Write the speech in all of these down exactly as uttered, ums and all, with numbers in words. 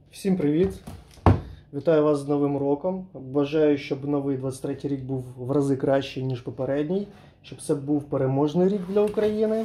Всім привіт! Вітаю вас з Новим роком. Бажаю, щоб новий двадцять третій рік був в рази кращий, ніж попередній, щоб це був переможний рік для України.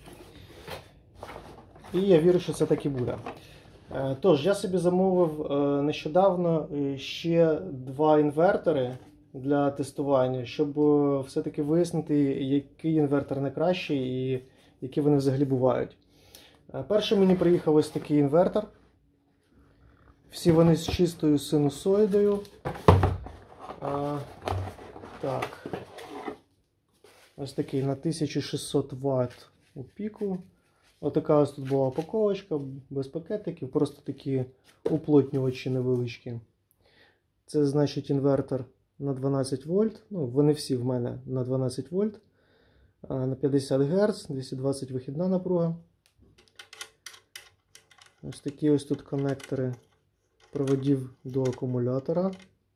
І я вірю, що це так і буде. Тож, я собі замовив нещодавно ще два інвертори для тестування, щоб все-таки вияснити, який інвертор найкращий і які вони взагалі бувають. Перший мені приїхав ось такий інвертор. Всі вони з чистою синусоїдою. А, так. Ось такий на тисячу шістсот ватт у піку. Отака ось тут була упаковочка, без пакетиків, просто такі уплотнювачі невеличкі. Це значить інвертор на дванадцять вольт. Ну, вони всі в мене на дванадцять вольт. На п'ятдесят герц, двісті двадцять вихідна напруга. Ось такі ось тут коннектори проводів до акумулятора.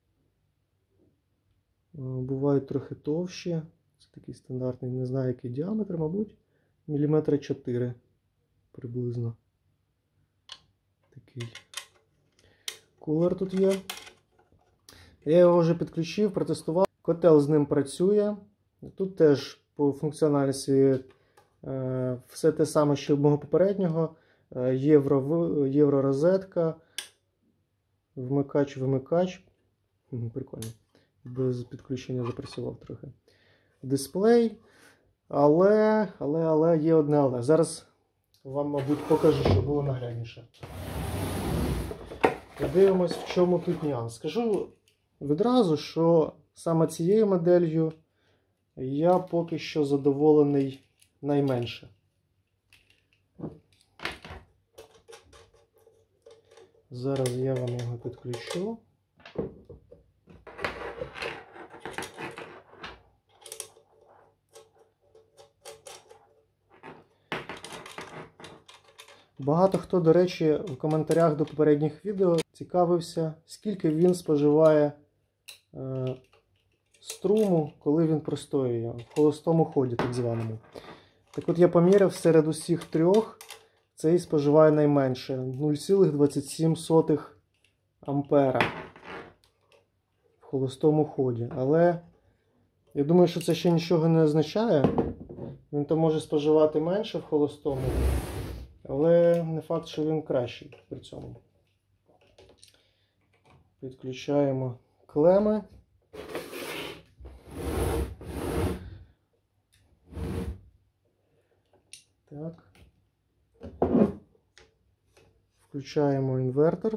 Бувають трохи товщі. Це такий стандартний, не знаю який діаметр, мабуть, міліметра чотири приблизно. Такий кулер тут є. Я його вже підключив, протестував. Котел з ним працює. Тут теж по функціональності е, все те саме, що в мого попереднього. Євро, євро розетка. Вмикач-вимикач. Прикольно. Без підключення запрацював трохи. Дисплей. Але, але, але, є одне але. Зараз вам, мабуть, покажу, що було наглядніше. Подивимось, в чому тут нюанс. Скажу відразу, що саме цією моделлю я поки що задоволений найменше. Зараз я вам його підключу. Багато хто, до речі, в коментарях до попередніх відео цікавився, скільки він споживає е, струму, коли він простоює, в холостому ході, так званому. Так от я поміряв, серед усіх трьох цей споживає найменше нуль цілих двадцять сім сотих ампера в холостому ході. Але я думаю, що це ще нічого не означає. Він то може споживати менше в холостому, але не факт, що він кращий при цьому. Підключаємо клеми. Так. Включаємо інвертор.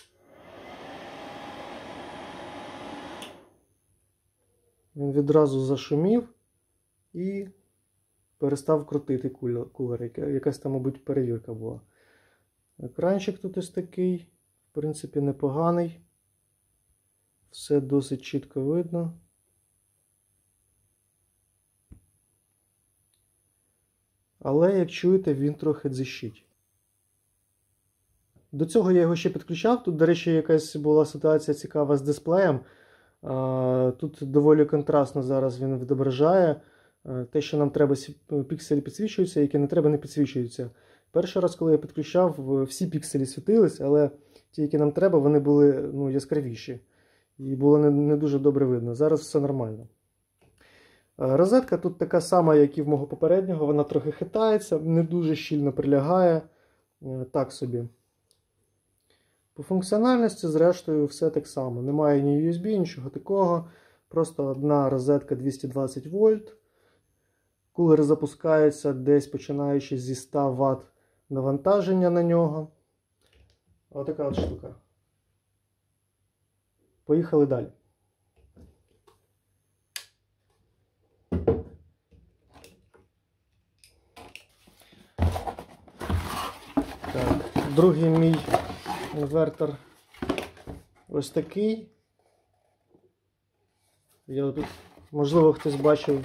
Він відразу зашумів і перестав крутити кулер. Якась там, мабуть, перевірка була. Екранчик тут ось такий, в принципі, непоганий. Все досить чітко видно. Але, як чуєте, він трохи дзищить. До цього я його ще підключав. Тут, до речі, якась була ситуація цікава з дисплеєм. Тут доволі контрастно зараз він відображає. Те, що нам треба, пікселі підсвічуються, які не треба, не підсвічуються. Перший раз, коли я підключав, всі пікселі світились, але ті, які нам треба, вони були ну, яскравіші. І було не, не дуже добре видно. Зараз все нормально. Розетка тут така сама, як і в мого попереднього. Вона трохи хитається, не дуже щільно прилягає. Так собі. По функціональності, зрештою, все так само. Немає ні ю ес бі, нічого такого. Просто одна розетка двісті двадцять вольт. Кулер запускається десь починаючи зі ста ватт навантаження на нього. Отака от штука. Поїхали далі. Так, другий мій інвертор ось такий. Я тут, можливо, хтось бачив.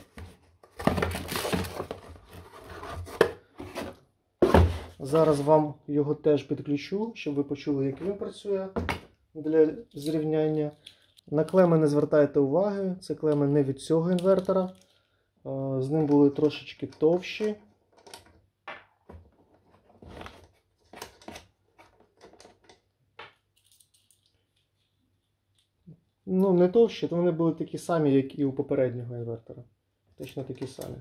Зараз вам його теж підключу, щоб ви почули, як він працює для зрівняння. На клеми не звертайте уваги, це клеми не від цього інвертора. З ним були трошечки товщі. Ну, не товщі, то вони були такі самі, як і у попереднього інвертора. Точно такі самі.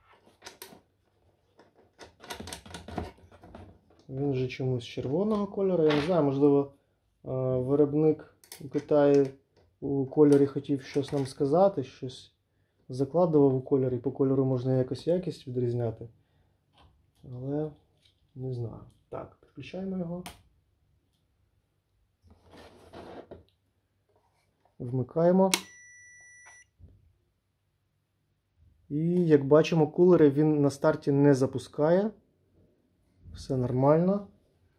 Він вже чомусь червоного кольору. Я не знаю, можливо, виробник у Китаї у кольорі хотів щось нам сказати, щось закладував у кольор, і по кольору можна якось якість відрізняти. Але не знаю. Так, підключаємо його. Вмикаємо. І, як бачимо, кулери він на старті не запускає. Все нормально.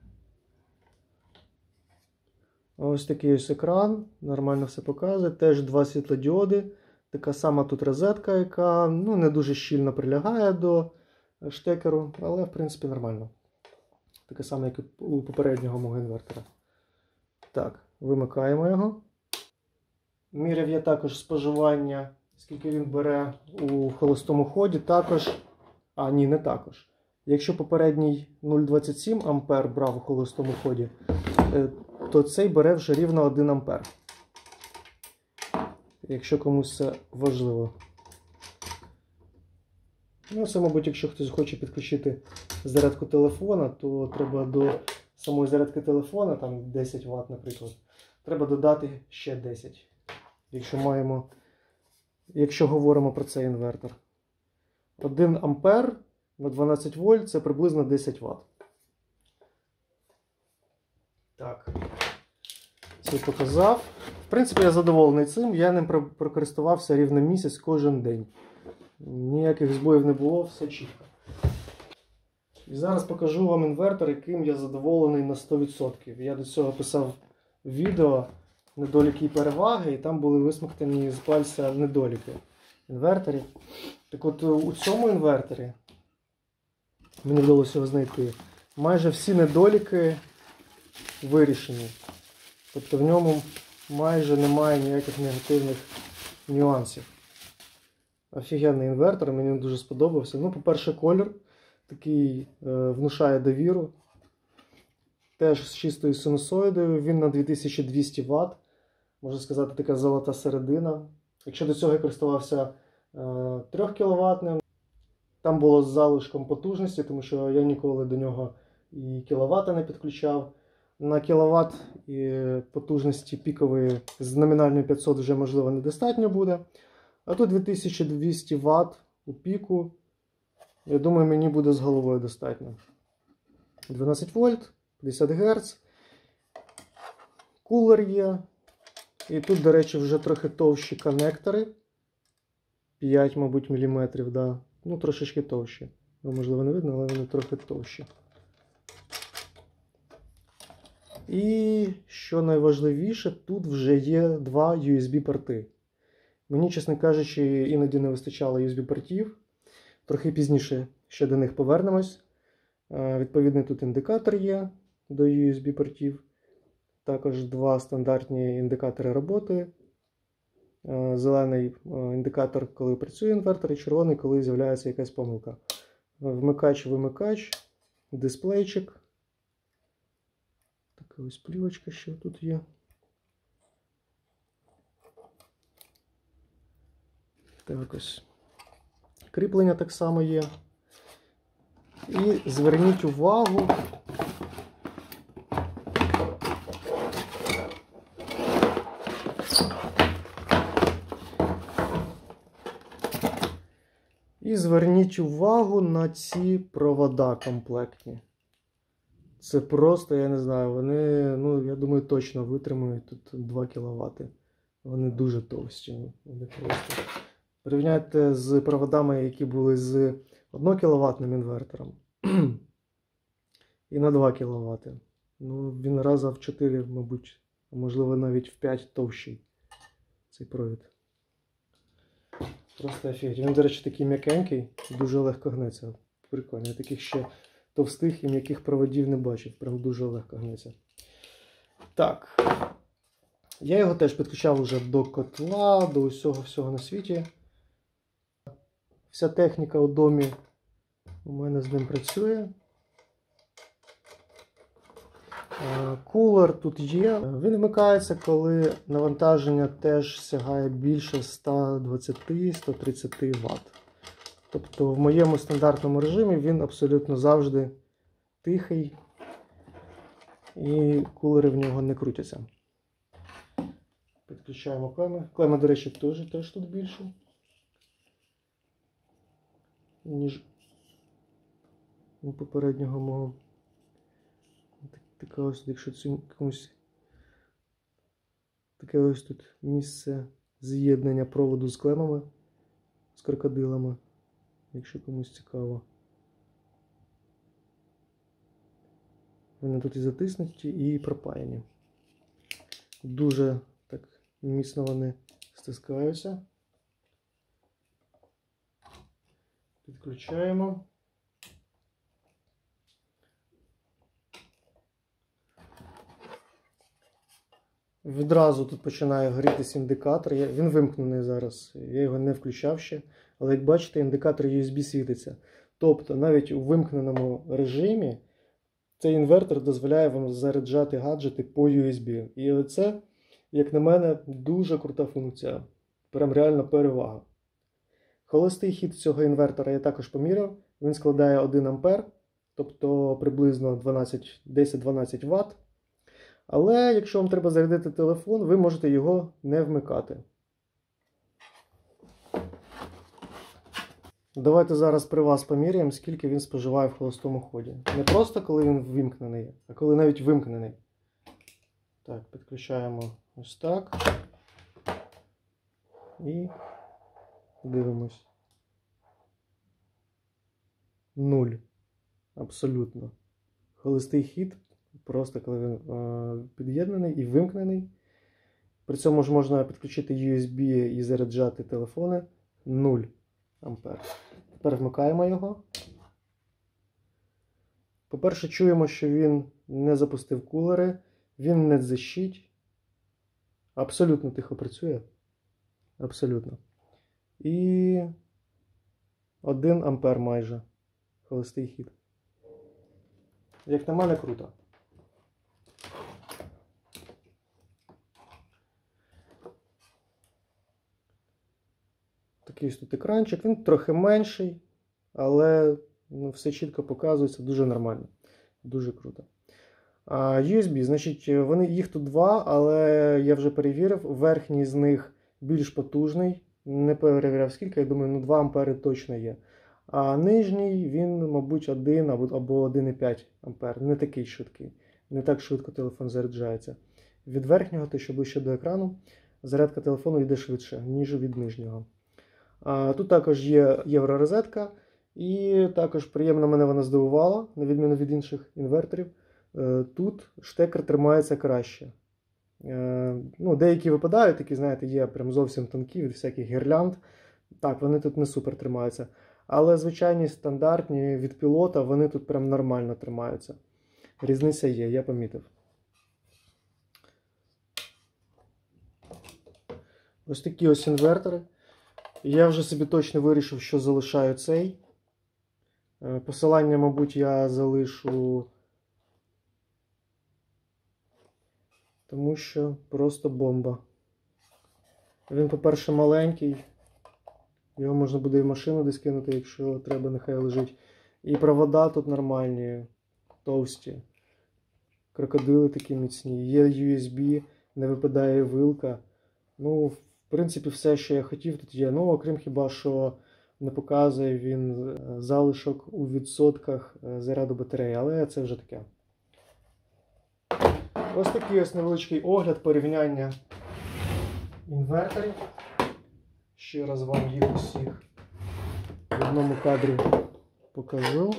Ось такий ось екран. Нормально все показує. Теж два світлодіоди. Така сама тут розетка, яка ну, не дуже щільно прилягає до штекеру, але в принципі нормально. Таке саме, як і у попереднього мого інвертора. Так, вимикаємо його. Міряв я також споживання, скільки він бере у холостому ході. Також, а ні, не також. Якщо попередній нуль цілих двадцять сім ампер брав у холостому ході, то цей бере вже рівно один ампер. Якщо комусь це важливо. Ну, це, мабуть, якщо хтось хоче підключити зарядку телефона, то треба до самої зарядки телефона, там десять ватт, наприклад, треба додати ще десять. Якщо маємо, якщо говоримо про цей інвертор. один ампер на дванадцять вольт це приблизно десять ватт. Так, це показав. В принципі, я задоволений цим, я ним прокористувався рівно місяць кожен день. Ніяких збоїв не було, все чітко. І зараз покажу вам інвертор, яким я задоволений на сто відсотків. Я до цього писав відео недоліки і переваги, і там були висмоктані з пальця недоліки інверторів. Так от у цьому інверторі, мені вдалося його знайти, майже всі недоліки вирішені. Тобто в ньому майже немає ніяких негативних нюансів. Офігенний інвертор, мені дуже сподобався. Ну, по-перше, колір такий е, внушає довіру. Теж з чистою синусоїдою, він на дві тисячі двісті ватт. Можна сказати, така золота середина. Якщо до цього я користувався е, три кіловатним, там було з залишком потужності, тому що я ніколи до нього і кіловата не підключав. На кіловат і потужності пікової з номінальної п'ятсот вже, можливо, недостатньо буде. А тут дві тисячі двісті ватт у піку. Я думаю, мені буде з головою достатньо. дванадцять вольт, п'ятдесят герц. Кулер є. І тут, до речі, вже трохи товщі коннектори. п'ять, мабуть, міліметрів, да. Ну, трошечки товщі. Ну, можливо, не видно, але вони трохи товщі. І, що найважливіше, тут вже є два ю ес бі-порти. Мені, чесно кажучи, іноді не вистачало ю ес бі-портів. Трохи пізніше ще до них повернемось. Відповідний тут індикатор є до ю ес бі-портів. Також два стандартні індикатори роботи. Зелений індикатор, коли працює інвертор, і червоний, коли з'являється якась помилка. Вмикач-вимикач, дисплейчик. Така ось плівочка ще тут є. Так ось. Кріплення так само є. І зверніть увагу, і зверніть увагу на ці провода комплектні. Це просто, я не знаю, вони, ну, я думаю, точно витримують тут два кіловати. Вони дуже товсті. Вони просто... Порівняйте з проводами, які були з однокіловатним інвертором. І на два кіловати. Ну, він раза в чотири, мабуть, можливо, навіть в п'ять товщий цей провід. Просто офігеть. Він, до речі, такий м'якенький, дуже легко гнеться. Прикольно. Я таких ще товстих і м'яких проводів не бачив. Прям дуже легко гнеться. Так. Я його теж підключав вже до котла, до усього всього на світі. Вся техніка у домі у мене з ним працює. Кулер тут є. Він вмикається, коли навантаження теж сягає більше сто двадцять - сто тридцять ватт. Тобто в моєму стандартному режимі він абсолютно завжди тихий і кулери в нього не крутяться. Підключаємо клеми. Клема, до речі, теж, теж тут більше, ніж у попереднього мого. Така ось, якщо цю комусь таке ось тут місце з'єднання проводу з клемами, з крокодилами, якщо комусь цікаво. Вони тут і затиснуті, і пропаяні. Дуже так міцно вони стискаються. Підключаємо. Відразу тут починає горітись індикатор. Він вимкнений зараз, я його не включав ще. Але як бачите, індикатор ю ес бі світиться. Тобто навіть у вимкненому режимі цей інвертор дозволяє вам заряджати гаджети по ю ес бі. І це, як на мене, дуже крута функція. Прям реальна перевага. Холостий хід цього інвертора я також поміряв. Він складає один ампер, тобто приблизно десять - дванадцять ватт. Але якщо вам треба зарядити телефон, ви можете його не вмикати. Давайте зараз при вас поміряємо, скільки він споживає в холостому ході. Не просто коли він вимкнений, а коли навіть вимкнений. Так, підключаємо ось так. І дивимось. Нуль. Абсолютно. Холостий хід. Просто коли він е, під'єднаний і вимкнений. При цьому ж можна підключити ю ес бі і заряджати телефони. нуль ампер. Тепер вмикаємо його. По-перше, чуємо, що він не запустив кулери, він не дзищить. Абсолютно тихо працює. Абсолютно. І один ампер майже. Холостий хід. Як на мене, круто. Такий ось тут екранчик, він трохи менший, але ну, все чітко показується, дуже нормально, дуже круто. А ю ес бі, значить, вони, їх тут два, але я вже перевірив, верхній з них більш потужний, не перевіряв скільки, я думаю, ну два ампери точно є. А нижній, він, мабуть, один або один і п'ять ампер, не такий швидкий, не так швидко телефон заряджається. Від верхнього, те, що ближче до екрану, зарядка телефону йде швидше, ніж від нижнього. Тут також є євророзетка, і також приємно мене вона здивувала, на відміну від інших інверторів. Тут штекер тримається краще. Ну, деякі випадають, такі, знаєте, є прям зовсім тонкі від всяких гірлянд. Так, вони тут не супер тримаються. Але звичайні стандартні від пілота, вони тут прям нормально тримаються. Різниця є, я помітив. Ось такі ось інвертори. Я вже собі точно вирішив, що залишаю цей. Посилання, мабуть, я залишу, тому що просто бомба. Він, по-перше, маленький. Його можна буде і в машину десь кинути, якщо треба, нехай лежить. І провода тут нормальні, товсті. Крокодили такі міцні. Є ю ес бі, не випадає вилка. Ну, в принципі, все, що я хотів, тут є. Ну, окрім хіба, що не показує він залишок у відсотках заряду батареї. Але це вже таке. Ось такий ось невеличкий огляд, порівняння інверторів. Ще раз вам їх усіх в одному кадрі покажу.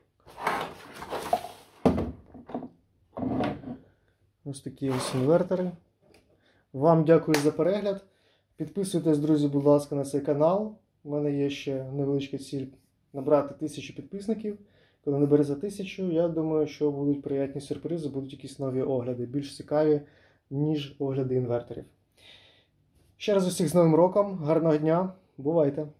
Ось такі ось інвертори. Вам дякую за перегляд. Підписуйтесь, друзі, будь ласка, на цей канал. У мене є ще невеличка ціль набрати тисячу підписників. Коли набереться тисячу, я думаю, що будуть приємні сюрпризи, будуть якісь нові огляди, більш цікаві, ніж огляди інверторів. Ще раз усіх з Новим роком, гарного дня, бувайте!